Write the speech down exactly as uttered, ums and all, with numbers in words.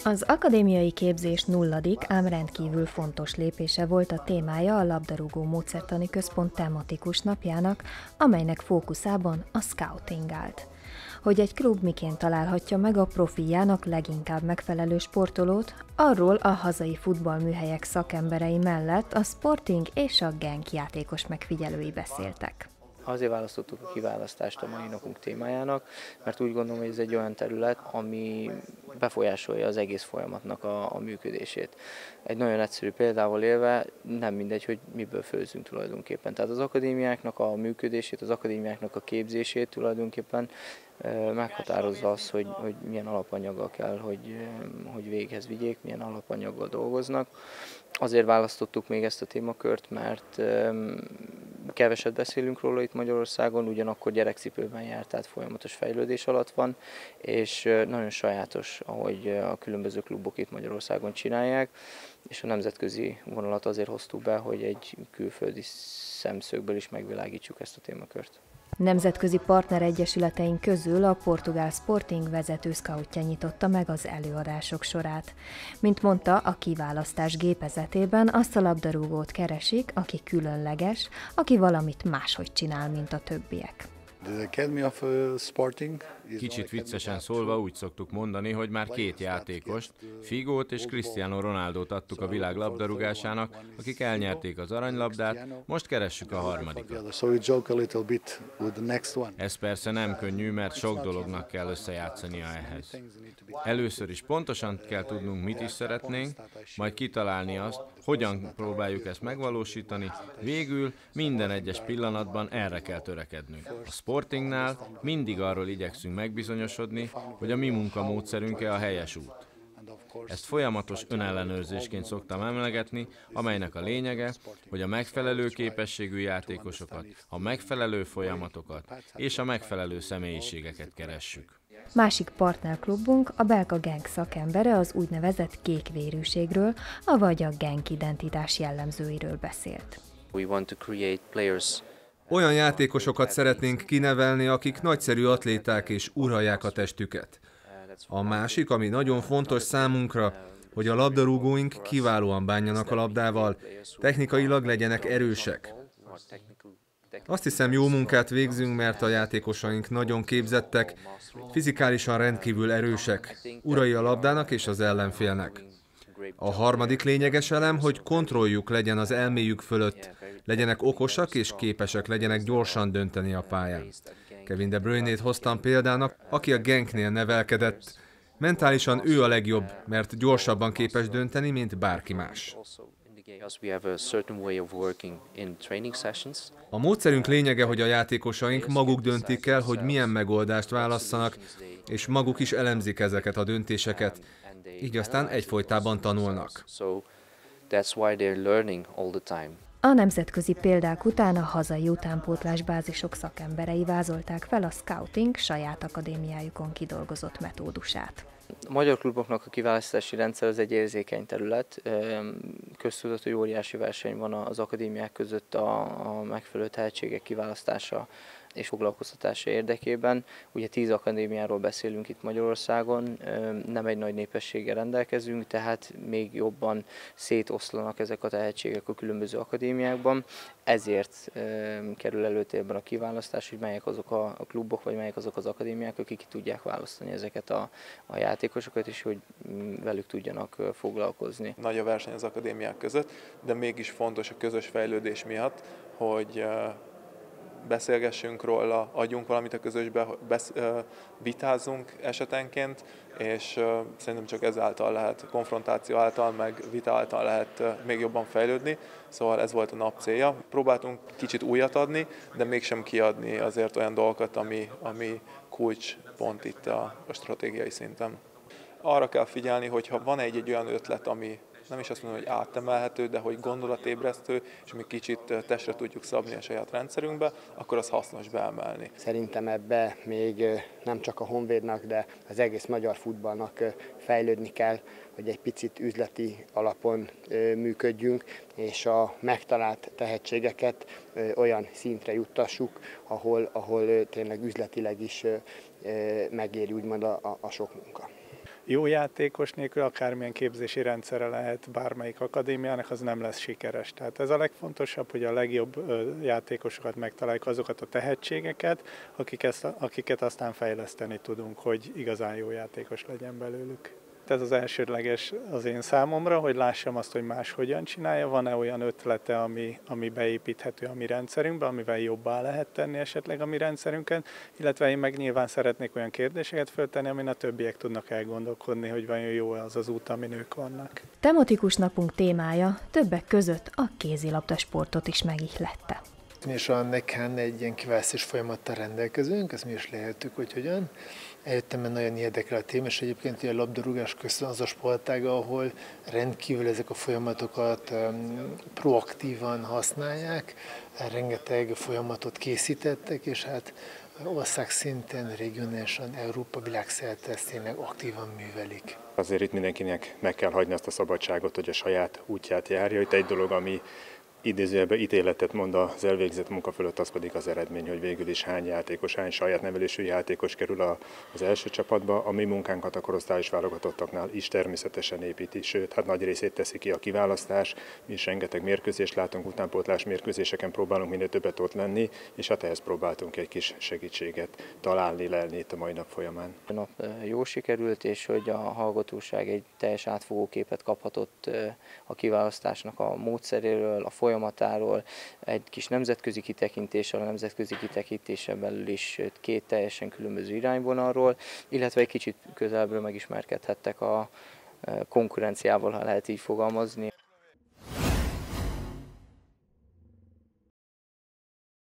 Az akadémiai képzés nulladik, ám rendkívül fontos lépése volt a témája a Labdarúgó Módszertani Központ tematikus napjának, amelynek fókuszában a scouting állt. Hogy egy klub miként találhatja meg a profijának leginkább megfelelő sportolót, arról a hazai futballműhelyek szakemberei mellett a Sporting és a Genk játékos megfigyelői beszéltek. Azért választottuk a kiválasztást a mai napunk témájának, mert úgy gondolom, hogy ez egy olyan terület, ami befolyásolja az egész folyamatnak a, a működését. Egy nagyon egyszerű példával élve nem mindegy, hogy miből főzünk tulajdonképpen. Tehát az akadémiáknak a működését, az akadémiáknak a képzését tulajdonképpen meghatározza az, hogy, hogy milyen alapanyaggal kell, hogy, hogy véghez vigyék, milyen alapanyaggal dolgoznak. Azért választottuk még ezt a témakört, mert keveset beszélünk róla itt Magyarországon, ugyanakkor gyerekcipőben járt, tehát folyamatos fejlődés alatt van, és nagyon sajátos, ahogy a különböző klubok itt Magyarországon csinálják, és a nemzetközi vonalat azért hoztuk be, hogy egy külföldi szemszögből is megvilágítsuk ezt a témakört. Nemzetközi partneregyesületeink közül a portugál Sporting vezető scoutja nyitotta meg az előadások sorát. Mint mondta, a kiválasztás gépezetében azt a labdarúgót keresik, aki különleges, aki valamit máshogy csinál, mint a többiek. Kicsit viccesen szólva úgy szoktuk mondani, hogy már két játékost, Figót és Cristiano Ronaldót adtuk a világ labdarúgásának, akik elnyerték az aranylabdát, most keressük a harmadikat. Ez persze nem könnyű, mert sok dolognak kell összejátszania ehhez. Először is pontosan kell tudnunk, mit is szeretnénk, majd kitalálni azt, hogyan próbáljuk ezt megvalósítani, végül minden egyes pillanatban erre kell törekednünk. A Sportingnál mindig arról igyekszünk megbizonyosodni, hogy a mi munkamódszerünk-e a helyes út. Ezt folyamatos önellenőrzésként szoktam emlegetni, amelynek a lényege, hogy a megfelelő képességű játékosokat, a megfelelő folyamatokat és a megfelelő személyiségeket keressük. Másik partnerklubunk, a belga Genk szakembere az úgynevezett kékvérűségről, avagy a Genk identitás jellemzőiről beszélt. We want to create players. Olyan játékosokat szeretnénk kinevelni, akik nagyszerű atléták és uralják a testüket. A másik, ami nagyon fontos számunkra, hogy a labdarúgóink kiválóan bánjanak a labdával, technikailag legyenek erősek. Azt hiszem, jó munkát végzünk, mert a játékosaink nagyon képzettek, fizikálisan rendkívül erősek, urai a labdának és az ellenfélnek. A harmadik lényeges elem, hogy kontrolljuk legyen az elméjük fölött, legyenek okosak és képesek legyenek gyorsan dönteni a pályán. Kevin De Bruyne-t hoztam példának, aki a Genknél nevelkedett. Mentálisan ő a legjobb, mert gyorsabban képes dönteni, mint bárki más. A módszerünk lényege, hogy a játékosaink maguk döntik el, hogy milyen megoldást válasszanak, és maguk is elemzik ezeket a döntéseket, így aztán egyfolytában tanulnak. A nemzetközi példák után a hazai utánpótlás bázisok szakemberei vázolták fel a scouting saját akadémiájukon kidolgozott metódusát. A magyar kluboknak a kiválasztási rendszer az egy érzékeny terület. Köztudott, hogy óriási verseny van az akadémiák között a, a megfelelő tehetségek kiválasztása és foglalkoztatása érdekében. Ugye tíz akadémiáról beszélünk itt Magyarországon, nem egy nagy népességgel rendelkezünk, tehát még jobban szétoszlanak ezek a tehetségek a különböző akadémiákban. Ezért kerül előtérben a kiválasztás, hogy melyek azok a klubok, vagy melyek azok az akadémiák, akik ki tudják választani ezeket a, a játékosokat, és hogy velük tudjanak foglalkozni. Nagy a verseny az akadémiák között, de mégis fontos a közös fejlődés miatt, hogy beszélgessünk róla, adjunk valamit a közösbe, besz, vitázzunk esetenként, és szerintem csak ezáltal lehet, konfrontáció által, meg vita által lehet még jobban fejlődni, szóval ez volt a nap célja. Próbáltunk kicsit újat adni, de mégsem kiadni azért olyan dolgokat, ami, ami kulcspont itt a, a stratégiai szinten. Arra kell figyelni, hogyha van egy-egy olyan ötlet, ami nem is azt mondom, hogy átemelhető, de hogy gondolatébresztő, és mi kicsit testre tudjuk szabni a saját rendszerünkbe, akkor az hasznos beemelni. Szerintem ebbe még nem csak a Honvédnak, de az egész magyar futballnak fejlődni kell, hogy egy picit üzleti alapon működjünk, és a megtalált tehetségeket olyan szintre juttassuk, ahol, ahol tényleg üzletileg is megéri úgymond a, a sok munka. jó játékos nélkül, akármilyen képzési rendszere lehet bármelyik akadémiának, az nem lesz sikeres. Tehát ez a legfontosabb, hogy a legjobb játékosokat megtaláljuk, azokat a tehetségeket, akik ezt, akiket aztán fejleszteni tudunk, hogy igazán jó játékos legyen belőlük. Ez az elsődleges az én számomra, hogy lássam azt, hogy más hogyan csinálja, van-e olyan ötlete, ami, ami beépíthető a mi rendszerünkbe, amivel jobbá lehet tenni esetleg a mi rendszerünket, illetve én meg nyilván szeretnék olyan kérdéseket föltenni, amin a többiek tudnak elgondolkodni, hogy vajon jó az az út, amin ők vannak. Tematikus napunk témája többek között a kézilabda sportot is megihlette. Mi is a Nekhán egy ilyen kiválasztás folyamattal rendelkezünk, ezt mi is lehetjük, hogy hogyan. Eljöttem, mert nagyon érdekel a téma, és egyébként a labdarúgás közben az a sportága, ahol rendkívül ezek a folyamatokat um, proaktívan használják, rengeteg folyamatot készítettek, és hát országszinten, regionálisan, Európa világszerte ezt tényleg aktívan művelik. Azért itt mindenkinek meg kell hagyni azt a szabadságot, hogy a saját útját járja. Itt egy dolog, ami idézőjelben ítéletet mond az elvégzett munka fölött, az pedig az eredmény, hogy végül is hány játékos, hány saját nevelésű játékos kerül az első csapatba. A mi munkánkat a korosztályos válogatottaknál is természetesen építi, sőt, hát nagy részét teszi ki a kiválasztás. Mi is rengeteg mérkőzést látunk, utánpótlás mérkőzéseken próbálunk minél többet ott lenni, és hát ehhez próbáltunk egy kis segítséget találni, lelni itt a mai nap folyamán. A nap jó sikerült, és hogy a hallgatóság egy teljes átfogó képet kaphatott a kiválasztásnak a módszeréről, a folyamatáról, folyamatáról, egy kis nemzetközi kitekintéssel, a nemzetközi kitekintésen belül is két teljesen különböző irányvonalról, illetve egy kicsit közelebbről megismerkedhettek a konkurenciával, ha lehet így fogalmazni.